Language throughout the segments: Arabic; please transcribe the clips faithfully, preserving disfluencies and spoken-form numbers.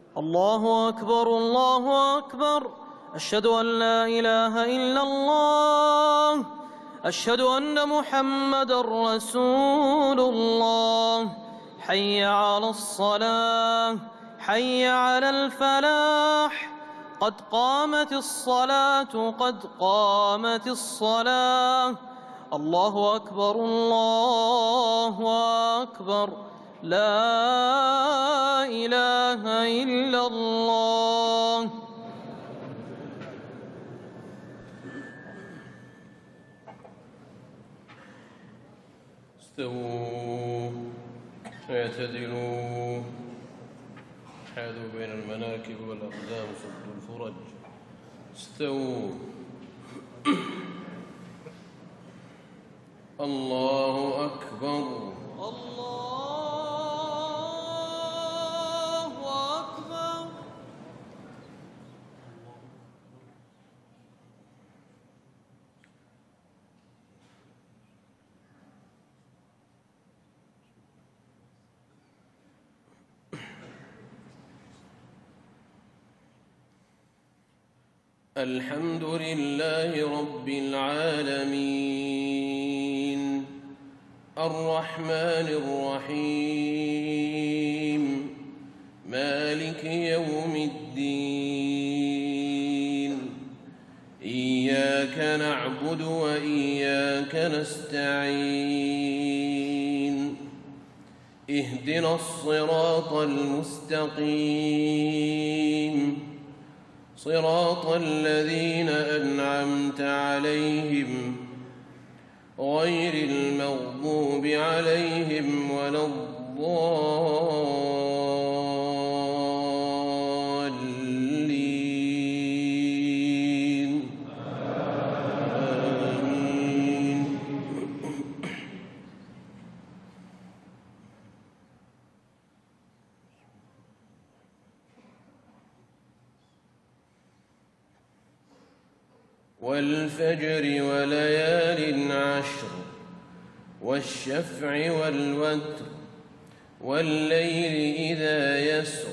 الله أكبر الله أكبر. أشهد أن لا إله إلا الله. أشهد أن محمدًا رسول الله. حي على الصلاة، حي على الفلاح، قد قامت الصلاة، قد قامت الصلاة. الله أكبر الله أكبر. لا إله إلا الله. استووا اعتدلوا، حاذوا بين المناكب والأقدام، سدوا الفرج. استووا. الله أكبر. الله أكبر. الحمد لله رب العالمين، الرحمن الرحيم، مالك يوم الدين. إياك نعبد وإياك نستعين. اهدنا الصراط المستقيم، صراط الذين أنعمت عليهم غير المغضوب عليهم ولا الضالين. آمين. والفجر وليال عشر، والشفع والوتر، والليل إذا يسر،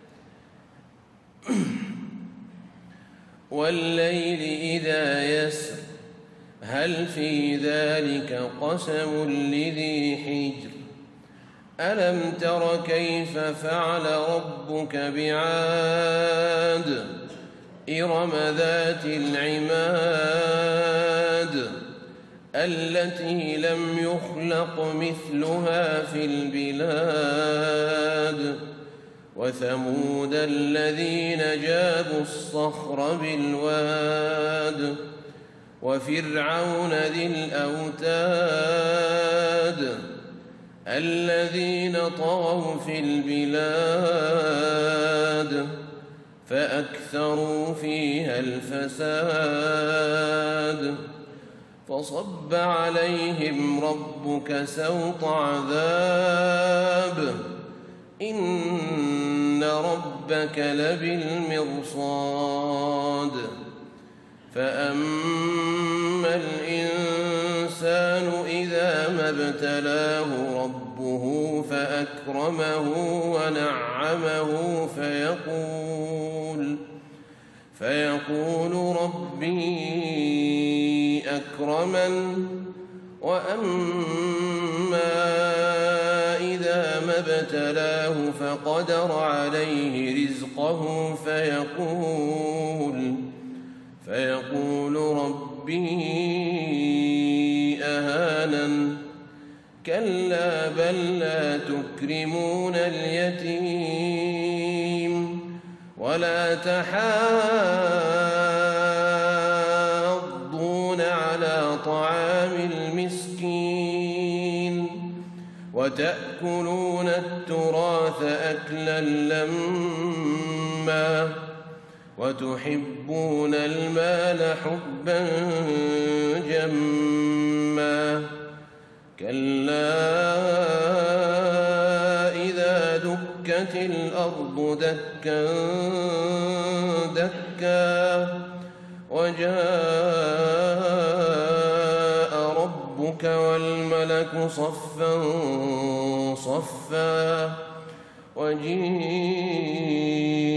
والليل إذا يسر، هل في ذلك قسم لذي حجر؟ ألم تر كيف فعل ربك بعاد؟ إرم ذات العماد، التي لم يخلق مثلها في البلاد. وثمود الذين جابوا الصخر بالواد. وفرعون ذي الأوتاد، الذين طغوا في البلاد فأكثروا فيها الفساد. فصب عليهم ربك سوط عذاب، إن ربك لبالمرصاد. فأما الإنسان إذا ما ابتلاه ربه فأكرمه ونعمه فيقول فيقول ربي أكرمن. وأما إذا ما ابتلاه فقدر عليه رزقه فيقول فيقول ربي أهانن. كلا بل لا تكرمون اليتيم ولا تحاضون على طعام المسكين وتأكلون التراث أكلا لما وتحبون المال حبا جما. كلا إذا دكت الأرض دكا دكا وجاء ربك والملك صفا صفا وجيء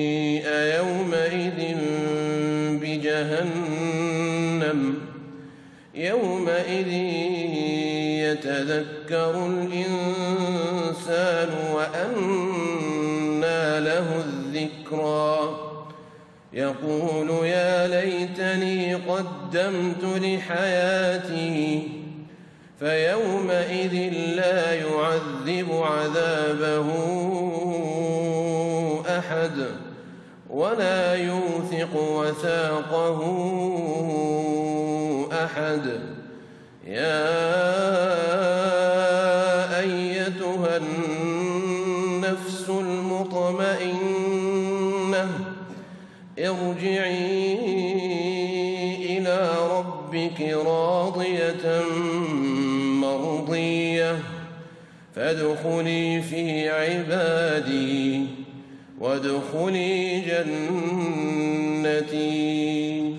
يتذكر الإنسان وأنى له الذكرى يقول يا ليتني قدمت لحياتي فيومئذ لا يعذب عذابه أحد ولا يوثق وثاقه أحد. يا أيتها النفس المطمئنة ارجعي إلى ربك راضية مرضية فادخلي في عبادي وادخلي جنتي.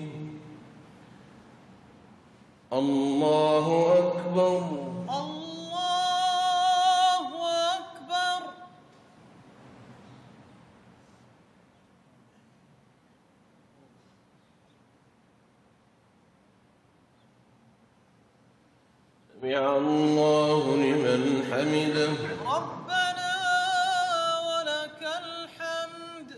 الله أكبر. الله أكبر. سمع الله لمن حمده. ربنا ولك الحمد.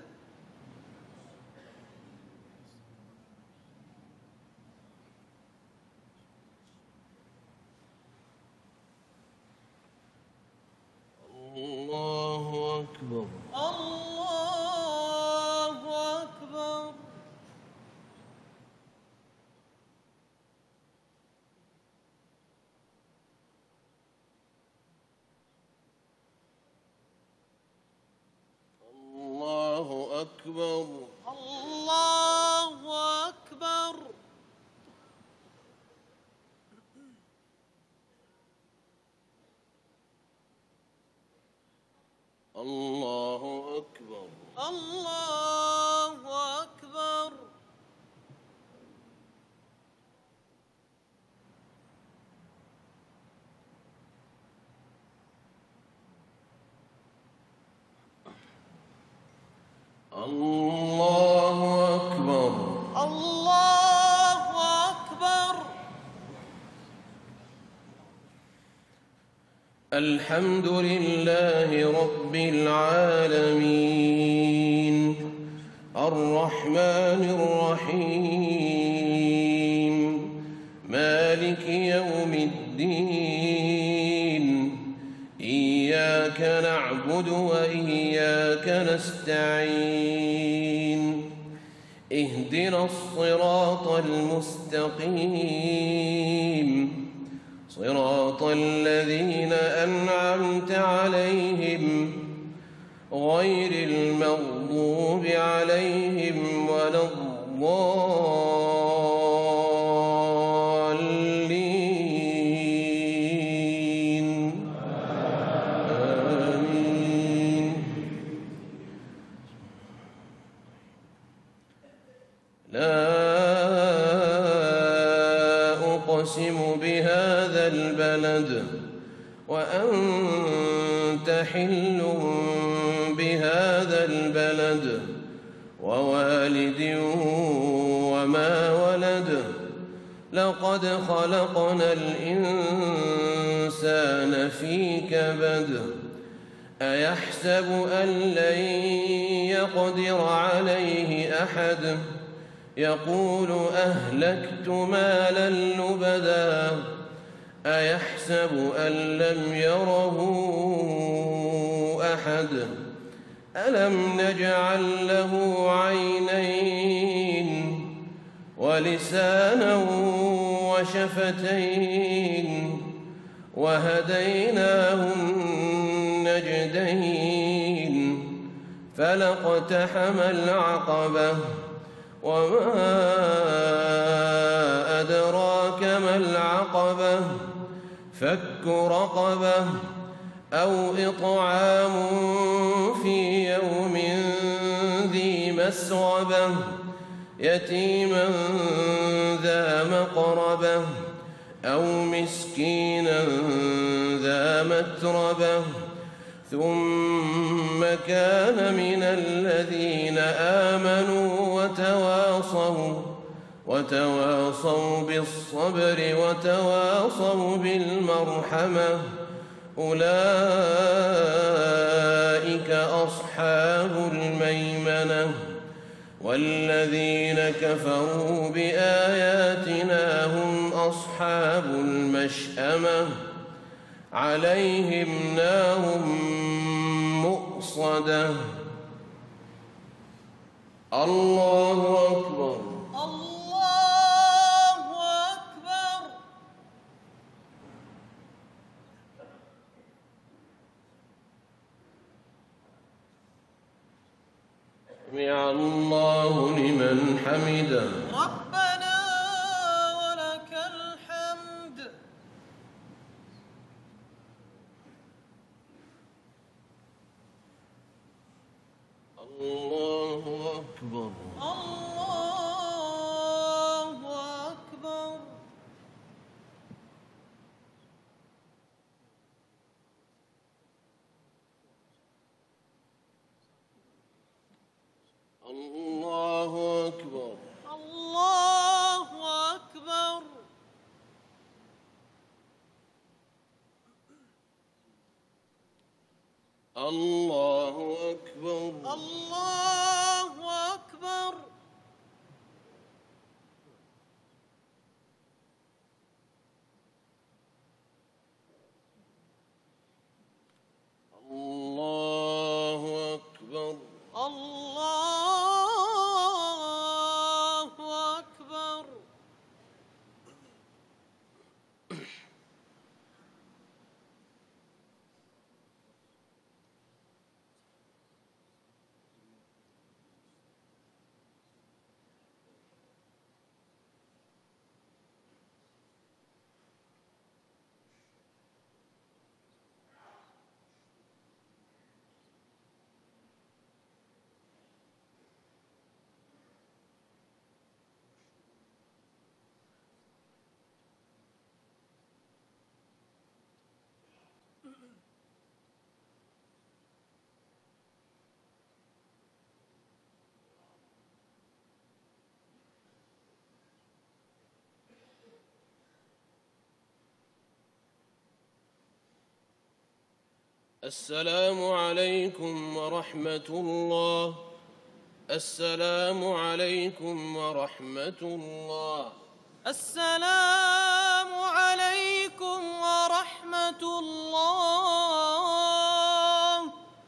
الله أكبر. الله أكبر. الله أكبر. الله أكبر. الله أكبر. الله أكبر. الله أكبر. الله أكبر. الحمد لله رب العالمين الرحمن الرحيم مالك يوم الدين إياك نعبد وإياك نستعين اهدنا الصراط المستقيم صراط الذين أنعمت عليهم غير المغضوب عليهم ولا الضالين آمين. لا أقسم بهذا البلد وأنت حل بهذا البلد ووالد وما ولد لقد خلقنا الإنسان في كبد أيحسب أن لن يقدر عليه أحد يقول أهلكت مالا لبدا أيحسب أن لم يره أحد ألم نجعل له عينين ولسانا وشفتين وهديناه النجدين فلاقتحم العقبة وما أدراك ما العقبة فك رقبة أو إطعام في يوم ذي مسغبة يتيما ذا مقربة أو مسكينا ذا متربة ثم كان من الذين آمنوا وتواصوا وتواصوا بالصبر وتواصوا بالمرحمة أولئك أصحاب الميمنة والذين كفروا بآياتنا هم أصحاب المشأمة عليهم نار مؤصدة. الله أكبر. الله أكبر. سمع الله لمن حمده. ربنا ولك الحمد. الله أكبر. الله أكبر. الله أكبر. الله أكبر. الله أكبر. الله أكبر. الله أكبر. الله أكبر. السلام عليكم ورحمة الله. السلام عليكم ورحمة الله. السلام عليكم ورحمة الله.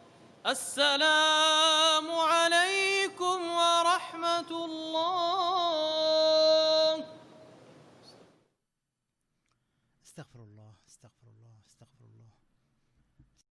السلام عليكم ورحمة الله. استغفر الله استغفر الله استغفر الله.